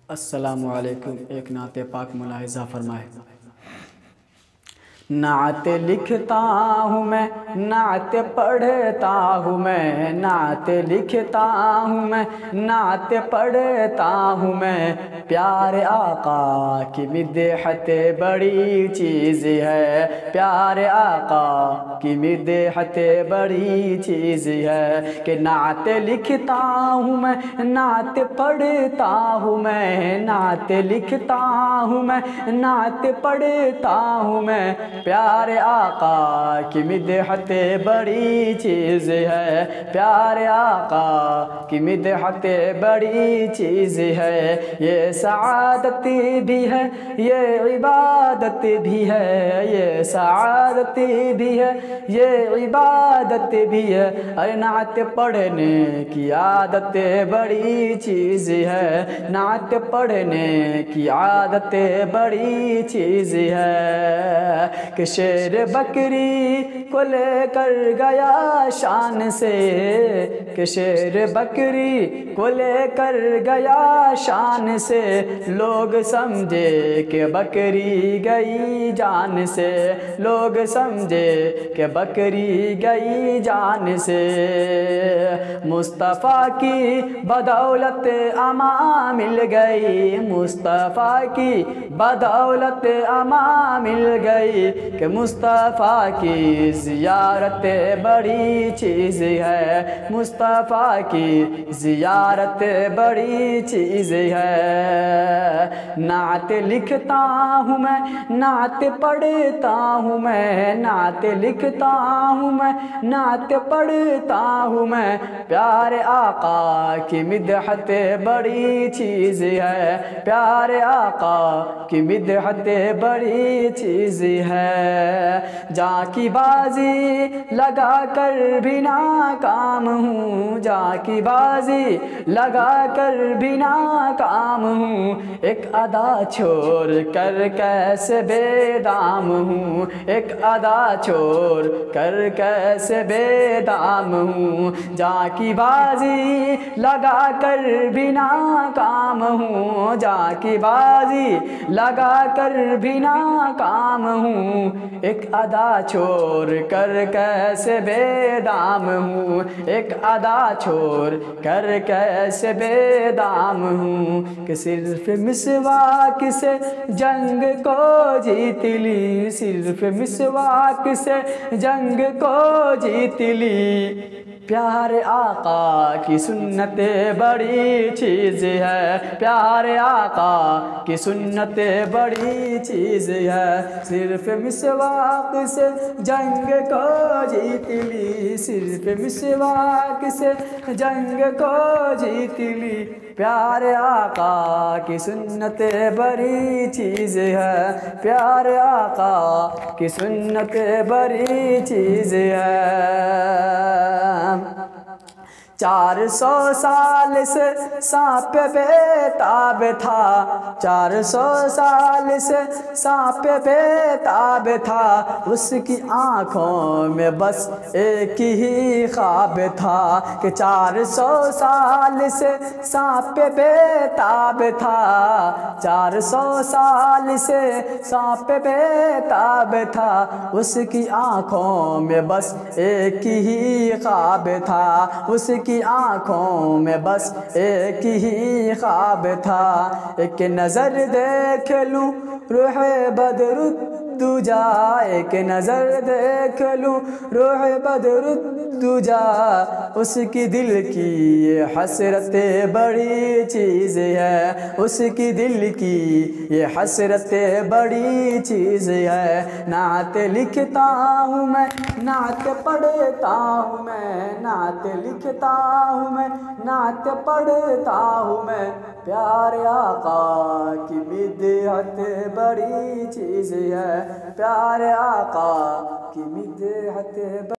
السلام علیکم۔ ایک نعت پاک ملاحظہ فرمائے۔ نعت لکھتا ہوں میں، نعت پڑھتا ہوں میں، نعت لکھتا ہوں میں، نعت پڑھتا ہوں میں، پیارے آقا کی مدحت بڑی چیز ہے، پیارے آقا کی مدحت بڑی چیز ہے کہ نعت لکھتا ہوں میں، نعت پڑھتا ہوں میں، نعت لکھتا ہوں میں، نعت پڑھتا ہوں میں، پیارے آقا کی مدحت بڑی چیز ہے، پیارے آقا کی مدحت بڑی چیز ہے۔ یہ سعادت بھی ہے، یہ عبادت بھی ہے، یہ سعادت بھی ہے، یہ عبادت بھی ہے۔ اے نعت پڑھنے کی عادت بڑی چیز ہے، نعت پڑھنے کی عادت بڑی چیز ہے کہ شیر بکری کو لے کر گیا شان سے، کہ شیر بکری کو لے کر گیا شان سے، لوگ سمجھے کہ بکری گئی جان سے، لوگ سمجھے کہ بکری گئی جان سے۔ مصطفیٰ کی بدولت امان مل گئی، مصطفیٰ کی بدولت امان مل گئی کہ مصطفیٰ کی زیارت بڑی چیز ہے، مصطفیٰ کی زیارت بڑی چیز ہے۔ نعت لکھتا ہوں میں، نعت پڑھتا ہوں میں، نعت لکھتا ہوں میں، نعت پڑھتا ہوں میں، پیارے آقا کی مدحت بڑی چیز ہے، پیارے آقا کی مدحت بڑی چیز ہے۔ جاں کی بازی لگا کر بھی ناکام ہوں، جاں کی بازی لگا کر بھی ناکام ہوں، ایک ادا چھوڑ کر کیسے بے دام ہوں، ایک ادا چھوڑ کر کیسے بے دام ہوں۔ جاں کی بازی لگا کر بھی ناکام ہوں، جاں کی بازی لگا کر بھی ناکام ہوں، ایک ادا چھوڑ کر کیسے بے دام ہوں، ایک ادا چھوڑ کر کیسے بے دام ہوں کہ صرف مسواک سے جنگ کو جیت لی، صرف مسواک سے جنگ کو جیت لی، پیارے آقا کی سنت بڑی چیز ہے، پیارے آقا کی سنت بڑی چیز ہے۔ صرف مسواک سے جنگ کو جیت لی، صرف مسواک سے جنگ کو جیت لی، پیارے آقا کی سنت بڑی چیز ہے، پیارے آقا کی سنت بڑی چیز ہے۔ 400 سال سے سانپ بے تاب تھا، 400 سال سے سانپ بے تاب تھا، اس کی آنکھوں میں بس ایک ہی خواب تھا کہ 400 سال سے سانپ بے تاب تھا، 400 سال سے سانپ بے تاب تھا، اس کی آنکھوں میں بس ایک ہی خواب تھا، اس کی آنکھوں میں بس ایک ہی خواب تھا۔ ایک نظر دیکھ لوں روح بدر الدجا، ایک نظر دیکھ لوں روح بدر الدجا، اس کی دل کی یہ حسرت بڑی چیز ہے، اس کی دل کی یہ حسرت بڑی چیز ہے۔ نعت لکھتا ہوں میں، نعت پڑھتا ہوں میں، نعت لکھتا ہوں میں، نعت پڑھتا ہوں میں، پیارے آقا کی مدحت بڑی چیز ہے، پیارے آقا کی مدحت